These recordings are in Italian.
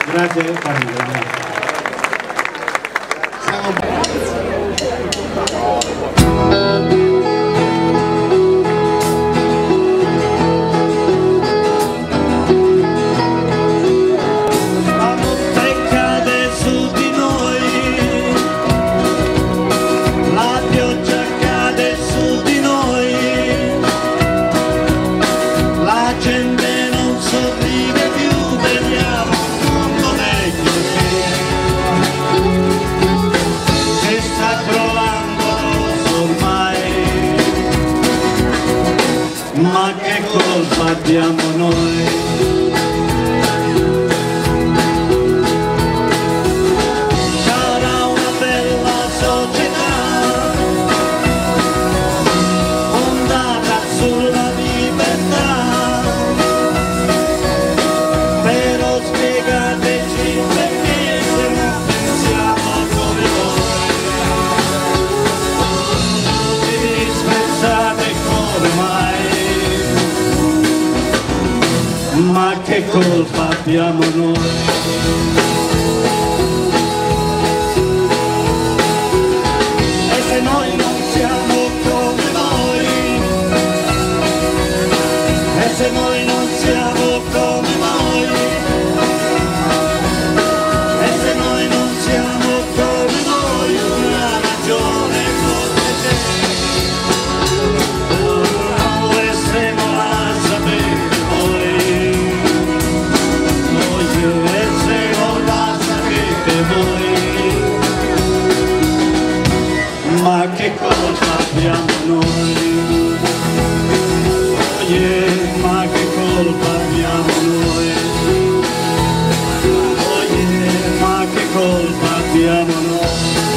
Grazie, Paolo. Ma che colpa abbiamo noi? Sarà una bella società fondata sulla libertà, però spiegateci perché se non pensiamo come voi, ci dispensate come mai? Ma che colpa abbiamo noi? E se noi non siamo come voi? E se noi non siamo come voi? E se noi non siamo come voi? Una ragione forse c'è, dovremmo a sapere voi. Ma che colpa abbiamo noi? Oh yeah, ma che colpa abbiamo noi? Oh yeah, ma che colpa abbiamo noi?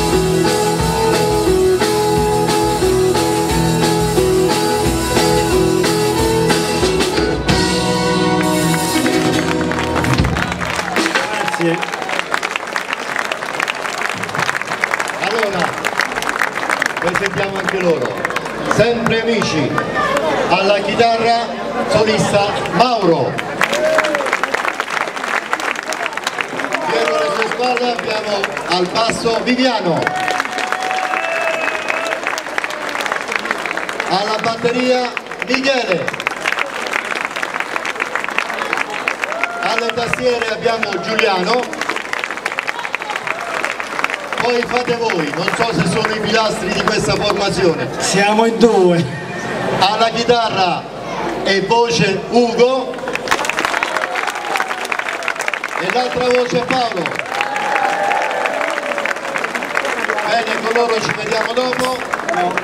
Grazie. Presentiamo anche loro, sempre amici, alla chitarra solista Mauro. Dietro le sue spalle abbiamo al basso Viviano, alla batteria Michele, alle tastiere abbiamo Giuliano. Poi fate voi, non so se sono i pilastri di questa formazione. Siamo in due. Alla chitarra e voce Ugo e l'altra voce Paolo. Bene, con loro ci vediamo dopo.